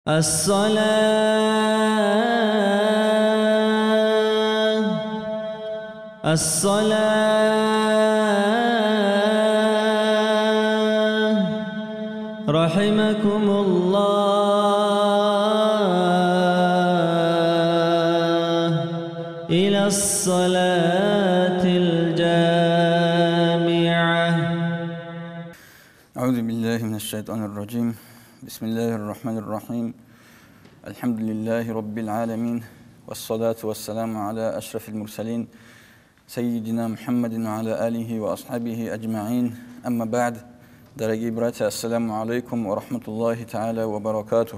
الصلاة رحمكم الله إلى الصلاة الجامعة. أعوذ بالله من الشيطان الرجيم. بسم الله الرحمن الرحيم. الحمد لله رب العالمين، والصلاة والسلام على أشرف المرسلين سيدنا محمد وعلى آله وأصحابه أجمعين. أما بعد. Дорогие братья, ассаляму алейкум ва рахматуллахи та'аля ва баракатух.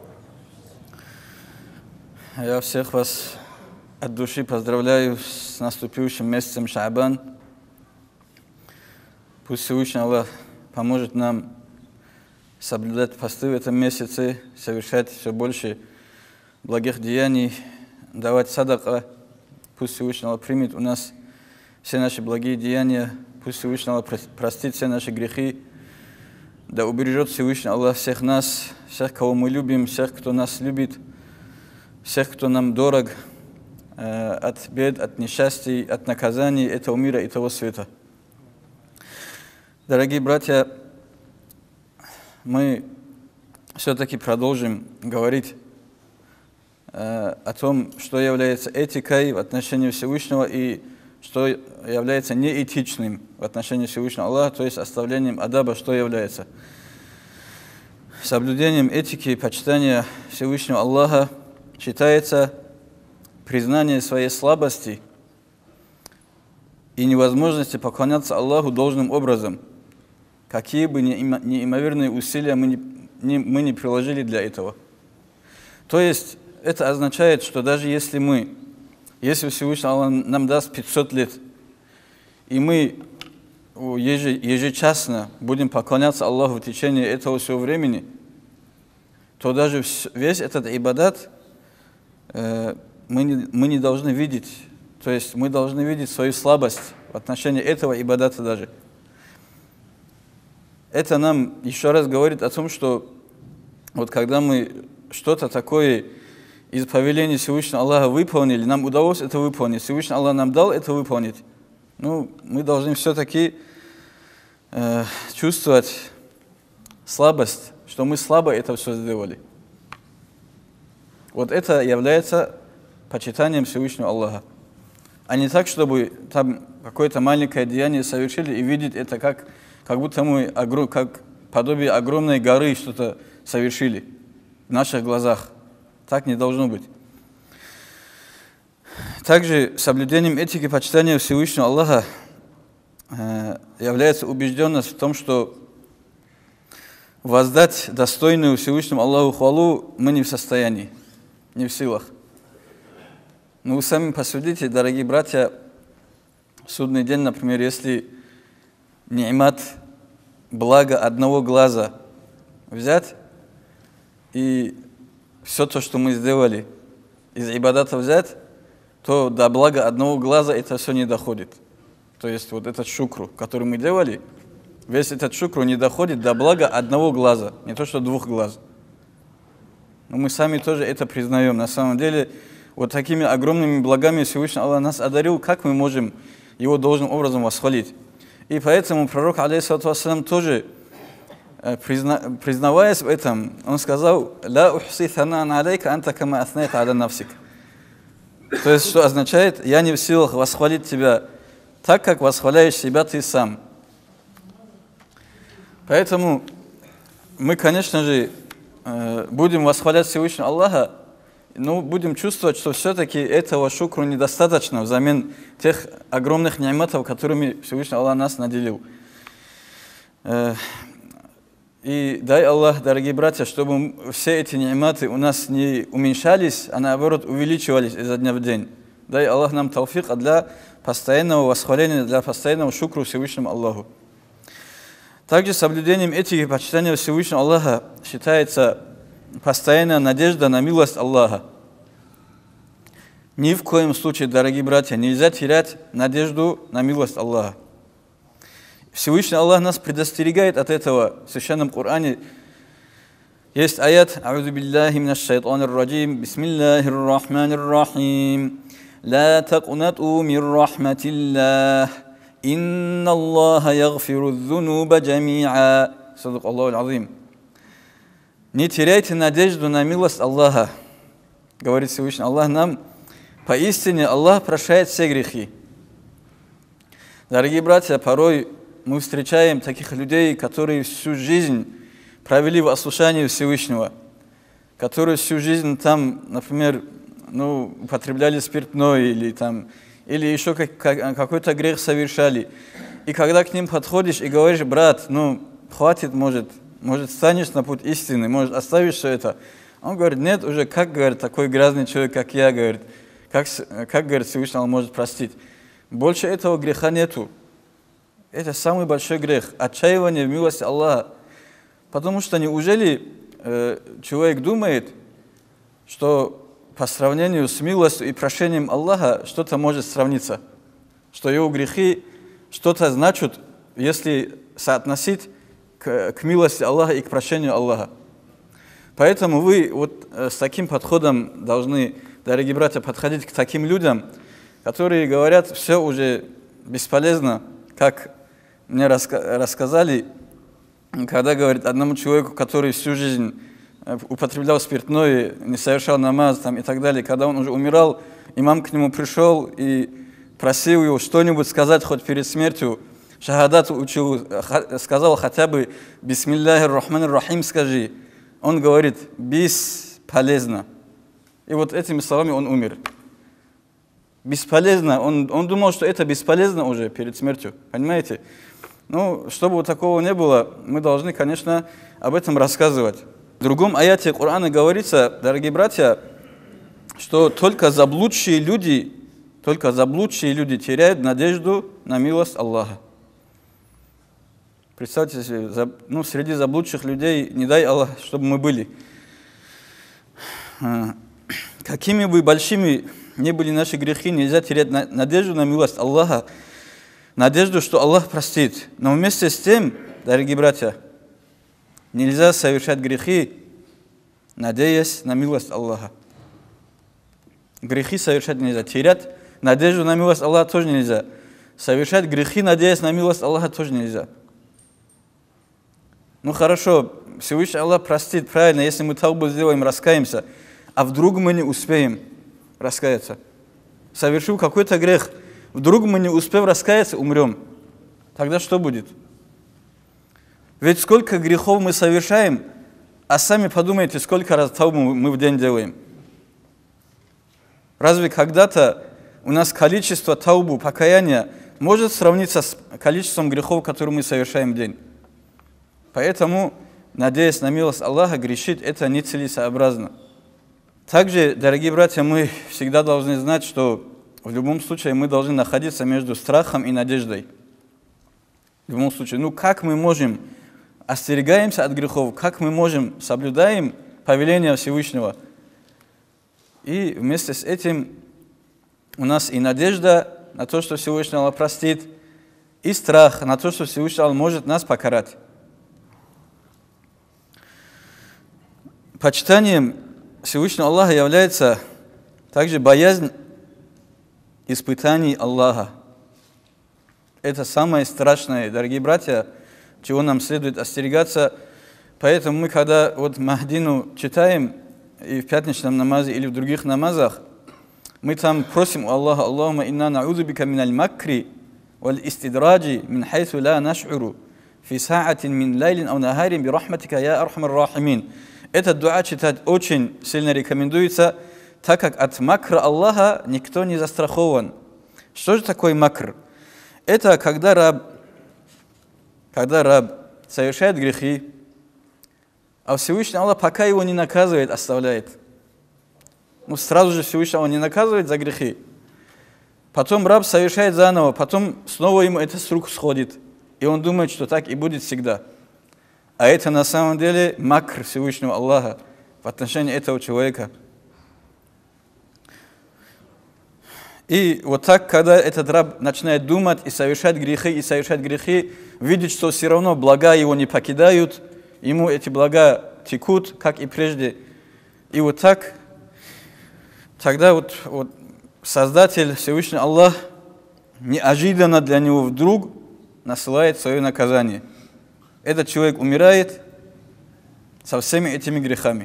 Я всех вас от души поздравляю с наступившим месяцем Шаабан. Пусть Всевышний Аллах поможет нам соблюдать посты в этом месяце, совершать все больше благих деяний, давать садака. Пусть Всевышний Аллах примет у нас все наши благие деяния, пусть Всевышний Аллах простит все наши грехи, да убережет Всевышний Аллах всех нас, всех, кого мы любим, всех, кто нас любит, всех, кто нам дорог, от бед, от несчастий, от наказаний этого мира и того света. Дорогие братья, мы все-таки продолжим говорить о том, что является этикой в отношении Всевышнего и что является неэтичным в отношении Всевышнего Аллаха, то есть оставлением адаба, что является. Соблюдением этики и почитания Всевышнего Аллаха считается признание своей слабости и невозможности поклоняться Аллаху должным образом, какие бы неимоверные усилия мы не приложили для этого. То есть это означает, что даже если Всевышний Аллах нам даст 500 лет, и мы ежечасно будем поклоняться Аллаху в течение этого всего времени, то даже весь этот ибадат мы не должны видеть. То есть мы должны видеть свою слабость в отношении этого ибадата даже. Это нам еще раз говорит о том, что вот когда мы что-то такое из повеления Всевышнего Аллаха выполнили, нам удалось это выполнить, Всевышний Аллах нам дал это выполнить, мы должны все-таки чувствовать слабость, что мы слабо это все сделали. Вот это является почитанием Всевышнего Аллаха. А не так, чтобы там какое-то маленькое деяние совершили и видеть это как будто мы как подобие огромной горы что-то совершили в наших глазах. Так не должно быть. Также соблюдением этики почитания Всевышнего Аллаха является убежденность в том, что воздать достойную Всевышнему Аллаху хвалу мы не в состоянии, не в силах. Но вы сами посудите, дорогие братья, в судный день, например, если ни'мат, благо одного глаза взять и все то, что мы сделали, из ибадата взять, то до блага одного глаза это все не доходит. То есть вот этот шукру, который мы делали, весь этот шукру не доходит до блага одного глаза, не то что двух глаз. Но мы сами тоже это признаем. На самом деле, вот такими огромными благами Всевышний Аллах нас одарил, как мы можем его должным образом восхвалить. И поэтому пророк, алейхиссалату вассалям, тоже, признаваясь в этом, он сказал: «Ла ухси санаан алейка анта кама аснайта аля нафсик». То есть, что означает: «Я не в силах восхвалить тебя так, как восхваляешь себя ты сам». Поэтому мы, конечно же, будем восхвалять Всевышнего Аллаха, но будем чувствовать, что все-таки этого шукру недостаточно взамен тех огромных ни'матов, которыми Всевышний Аллах нас наделил. И дай Аллах, дорогие братья, чтобы все эти ни'маты у нас не уменьшались, а наоборот увеличивались изо дня в день. Дай Аллах нам тауфик для постоянного восхваления, для постоянного шукру Всевышнему Аллаху. Также соблюдением этики почитания Всевышнего Аллаха считается постоянная надежда на милость Аллаха. Ни в коем случае, дорогие братья, нельзя терять надежду на милость Аллаха. Всевышний Аллах нас предостерегает от этого в Священном Коране. Есть аят «А'удhu билляхи минаш шайтанир раджим, бисмиллахир рахманир рахим, ла тaqнату мир рахматиллах, инна Аллаха ягфиру дзунуба джами'а». Садак Аллаху аль-Азим. Не теряйте надежду на милость Аллаха, говорит Всевышний Аллах нам. Поистине Аллах прощает все грехи. Дорогие братья, порой мы встречаем таких людей, которые всю жизнь провели в ослушании Всевышнего, которые всю жизнь там, например, употребляли спиртное или еще какой-то грех совершали. И когда к ним подходишь и говоришь: брат, хватит, может станешь на путь истины, может оставишь все это. Он говорит: нет, уже как, говорит, такой грязный человек, как я, говорит, как говорит, Всевышний Аллах может простить. Больше этого греха нету. Это самый большой грех. Отчаивание в милости Аллаха. Потому что неужели человек думает, что по сравнению с милостью и прощением Аллаха что-то может сравниться? Что его грехи что-то значат, если соотносить к милости Аллаха и к прощению Аллаха. Поэтому вы вот с таким подходом должны, дорогие братья, подходить к таким людям, которые говорят: все уже бесполезно, как мне рассказали, когда, говорит, одному человеку, который всю жизнь употреблял спиртное, не совершал намаз и так далее, когда он уже умирал, имам к нему пришел и просил его что-нибудь сказать хоть перед смертью, шахадат учил, сказал хотя бы «Бисмиллахир рахманир рахим» скажи. Он говорит: бесполезно. И вот этими словами он умер. Бесполезно. Он думал, что это бесполезно уже перед смертью. Понимаете? Чтобы вот такого не было, мы должны, конечно, об этом рассказывать. В другом аяте Корана говорится, дорогие братья, что только заблудшие люди теряют надежду на милость Аллаха. Представьте себе, среди заблудших людей, не дай Аллах, чтобы мы были. Какими бы большими ни были наши грехи, нельзя терять надежду на милость Аллаха, надежду, что Аллах простит. Но вместе с тем, дорогие братья, нельзя совершать грехи, надеясь на милость Аллаха. Грехи совершать нельзя. Терять надежду на милость Аллаха тоже нельзя. Совершать грехи, надеясь на милость Аллаха, тоже нельзя. Хорошо, Всевышний Аллах простит, правильно, если мы таубу сделаем, раскаемся, а вдруг мы не успеем раскаяться. Совершил какой-то грех, вдруг мы не успев раскаяться, умрем. Тогда что будет? Ведь сколько грехов мы совершаем, а сами подумайте, сколько раз таубу мы в день делаем. Разве когда-то у нас количество таубу, покаяния, может сравниться с количеством грехов, которые мы совершаем в день? Поэтому, надеясь на милость Аллаха, грешить это нецелесообразно. Также, дорогие братья, мы всегда должны знать, что в любом случае мы должны находиться между страхом и надеждой. В любом случае, как мы можем остерегаемся от грехов, как мы можем соблюдаем повеления Всевышнего. И вместе с этим у нас и надежда на то, что Всевышний Аллах простит, и страх на то, что Всевышний Аллах может нас покарать. Почитанием Всевышнего Аллаха является также боязнь испытаний Аллаха. Это самое страшное, дорогие братья, чего нам следует остерегаться. Поэтому мы, когда Махдину читаем, и в пятничном намазе, или в других намазах, мы там просим у Аллаха: «Аллахума инна на'удhu бика миналь макри валь истидраджи мин хайсу ла наш'уру фи са'атин мин лайлин ау нахарин би рахматика я архамар рахимин». Этот дуа читать очень сильно рекомендуется, так как от макра Аллаха никто не застрахован. Что же такое макр? Это когда раб совершает грехи, а Всевышний Аллах пока его не наказывает, оставляет. Сразу же Всевышний Аллах не наказывает за грехи. Потом раб совершает заново, потом снова ему это с рук сходит. И он думает, что так и будет всегда. А это на самом деле макр Всевышнего Аллаха в отношении этого человека. И вот так, когда этот раб начинает думать и совершать грехи, видит, что все равно блага его не покидают, ему эти блага текут, как и прежде. И вот так, тогда вот Создатель, Всевышний Аллах, неожиданно для него вдруг насылает свое наказание. Этот человек умирает со всеми этими грехами.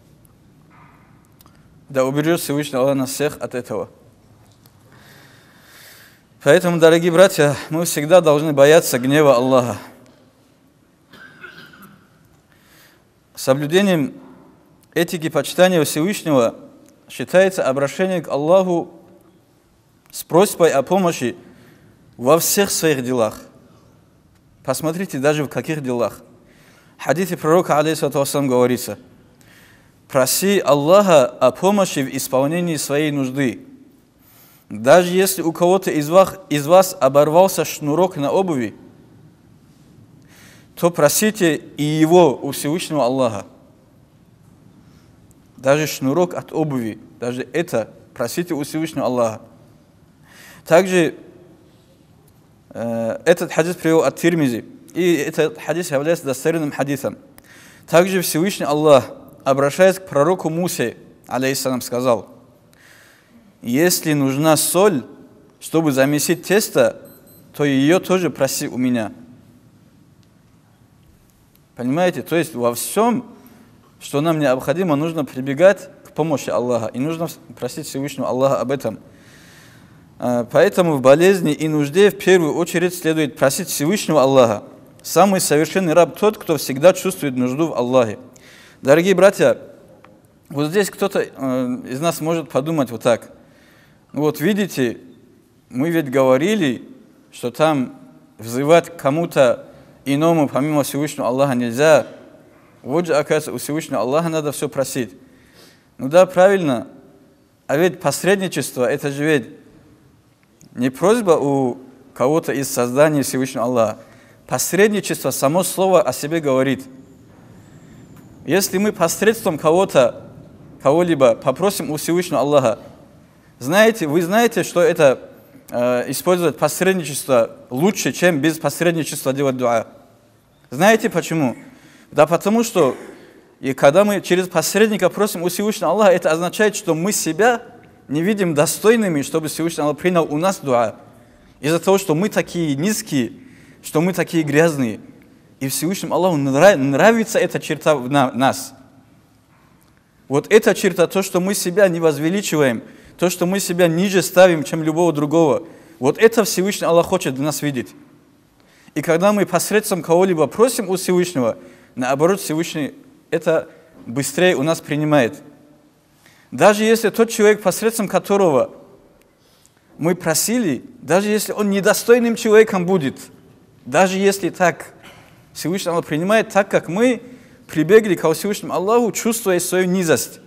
Да убережет Всевышний Аллах нас всех от этого. Поэтому, дорогие братья, мы всегда должны бояться гнева Аллаха. Соблюдением этики почитания Всевышнего считается обращение к Аллаху с просьбой о помощи во всех своих делах. Посмотрите, даже в каких делах. В хадисе пророка, алейхиссалату вассалам, говорится: проси Аллаха о помощи в исполнении своей нужды. Даже если у кого-то из вас оборвался шнурок на обуви, то просите и его у Всевышнего Аллаха. Даже шнурок от обуви, даже это просите у Всевышнего Аллаха. Также этот хадис привел от Тирмизи, и этот хадис является достоверным хадисом. Также Всевышний Аллах, обращаясь к пророку Мусе, алейхиссалам, сказал: если нужна соль, чтобы замесить тесто, то ее тоже проси у меня. Понимаете? То есть во всем, что нам необходимо, нужно прибегать к помощи Аллаха. И нужно просить Всевышнего Аллаха об этом. Поэтому в болезни и нужде в первую очередь следует просить Всевышнего Аллаха. Самый совершенный раб тот, кто всегда чувствует нужду в Аллахе. Дорогие братья, вот здесь кто-то из нас может подумать вот так. Вот видите, мы ведь говорили, что там взывать к кому-то иному, помимо Всевышнего Аллаха, нельзя. Вот же, оказывается, у Всевышнего Аллаха надо все просить. Ну да, правильно. А ведь посредничество, это же ведь не просьба у кого-то из создания Всевышнего Аллаха. Посредничество, само слово о себе говорит. Если мы посредством кого-либо попросим у Всевышнего Аллаха, вы знаете, что это использовать посредничество лучше, чем без посредничества делать дуа. Знаете почему? Да потому что, и когда мы через посредника просим у Всевышнего Аллаха, это означает, что мы себя не видим достойными, чтобы Всевышний Аллах принял у нас дуа. Из-за того, что мы такие низкие, что мы такие грязные. И Всевышнему Аллаху нравится эта черта в нас. Вот эта черта, то, что мы себя не возвеличиваем, то, что мы себя ниже ставим, чем любого другого, вот это Всевышний Аллах хочет для нас видеть. И когда мы посредством кого-либо просим у Всевышнего, наоборот, Всевышний это быстрее у нас принимает. Даже если тот человек, посредством которого мы просили, даже если он недостойным человеком будет, даже если так, Всевышний Аллах принимает так, как мы прибегли к Всевышнему Аллаху, чувствуя свою низость.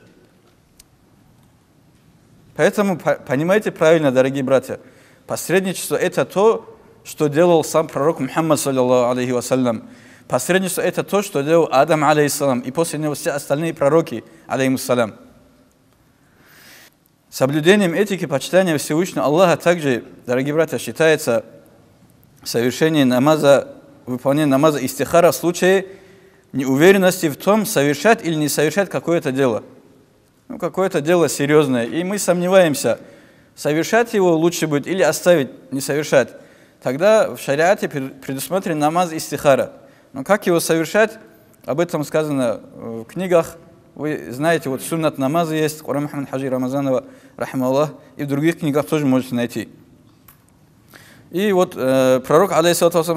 Поэтому понимаете правильно, дорогие братья, посредничество это то, что делал сам пророк Мухаммад, саллаллаху алейхи вассалям. Посредничество это то, что делал Адам, алейхиссалам, и после него все остальные пророки, алейхиссалам. Соблюдением этики почитания Всевышнего Аллаха также, дорогие братья, считается совершение намаза, выполнение намаза истихара в случае неуверенности в том, совершать или не совершать какое-то дело. Ну, какое-то дело серьезное, и мы сомневаемся, совершать его лучше будет или оставить, не совершать. Тогда в шариате предусмотрен намаз истихара. Но как его совершать, об этом сказано в книгах. Вы знаете, вот суннат намаза есть, Куран Мухаммад Хаджи Рамазанова, рахималлах, и в других книгах тоже можете найти. И вот пророк, алейхиссалату вассалам,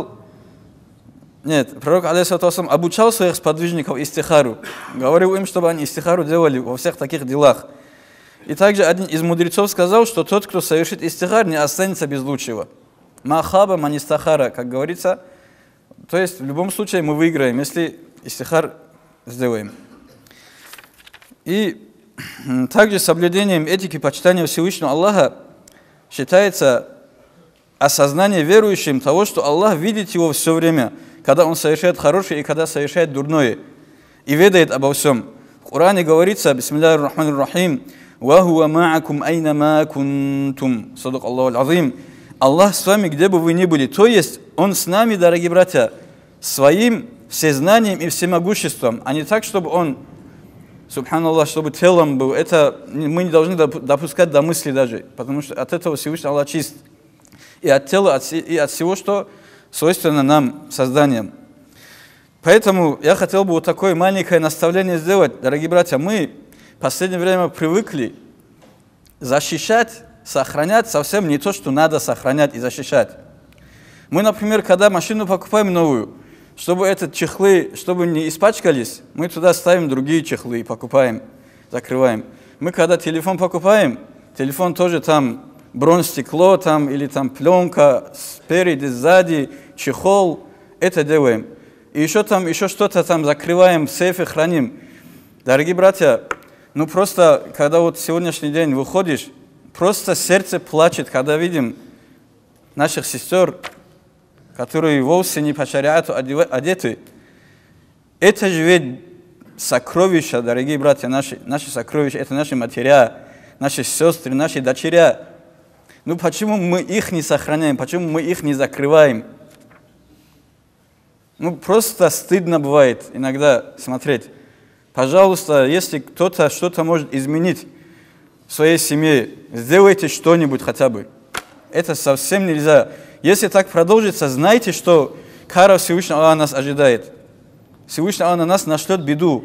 пророк, алейхиссалату вассалам, обучал своих сподвижников истихару, говорил им, чтобы они истихару делали во всех таких делах. И также один из мудрецов сказал, что тот, кто совершит истихар, не останется без лучшего. Махаба манистахара, как говорится, то есть в любом случае мы выиграем, если истихар сделаем. И также соблюдением этики почитания Всевышнего Аллаха считается осознание верующим того, что Аллах видит его все время, когда он совершает хорошее и когда совершает дурное, и ведает обо всем. В Коране говорится: бисмиллахир рахманир рахим, ва хуа ма'акум айнама кунтум, садак Аллаху аль-азим. Аллах с вами, где бы вы ни были. То есть Он с нами, дорогие братья, своим всезнанием и всемогуществом, а не так, чтобы он, субханаллах, чтобы телом был. Это мы не должны допускать до мысли даже, потому что от этого Всевышний Аллах чист. И от тела, и от всего, что свойственно нам, созданием. Поэтому я хотел бы вот такое маленькое наставление сделать. Дорогие братья, мы в последнее время привыкли защищать, сохранять совсем не то, что надо сохранять и защищать. Мы, например, когда машину покупаем новую, чтобы эти чехлы, чтобы не испачкались, мы туда ставим другие чехлы и покупаем, закрываем. Мы когда телефон покупаем, телефон тоже там бронзстекло там, или там пленка спереди, сзади, чехол, это делаем. И еще что-то там закрываем, в сейфе храним. Дорогие братья, ну просто, когда вот сегодняшний день выходишь, просто сердце плачет, когда видим наших сестер, которые вовсе не по шариату одеты. Это же ведь сокровища, дорогие братья, наши сокровища, это наши матеря, наши сестры, наши дочеря. Ну почему мы их не сохраняем, почему мы их не закрываем? Ну просто стыдно бывает иногда смотреть. Пожалуйста, если кто-то что-то может изменить в своей семье, сделайте что-нибудь хотя бы. Это совсем нельзя. Если так продолжится, знайте, что кара Всевышнего Аллаха нас ожидает. Всевышний Аллах на нас нашлет беду.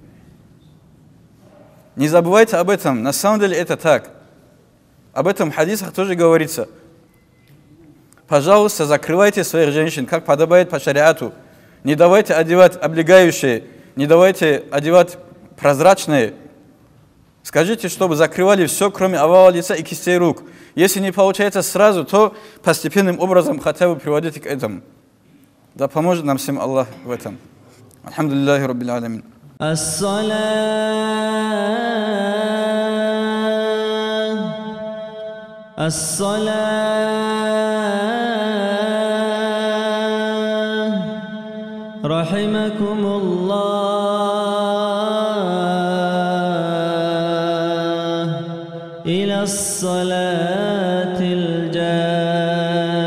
Не забывайте об этом. На самом деле это так. Об этом в хадисах тоже говорится. Пожалуйста, закрывайте своих женщин, как подобает по шариату. Не давайте одевать облегающие, не давайте одевать прозрачные. Скажите, чтобы закрывали все, кроме овала лица и кистей рук. Если не получается сразу, то постепенным образом хотя бы приводите к этому. Да поможет нам всем Аллах в этом. Алхамдулиллахи Раббил Аламин. رحمكم الله إلى الصلاة الجامعة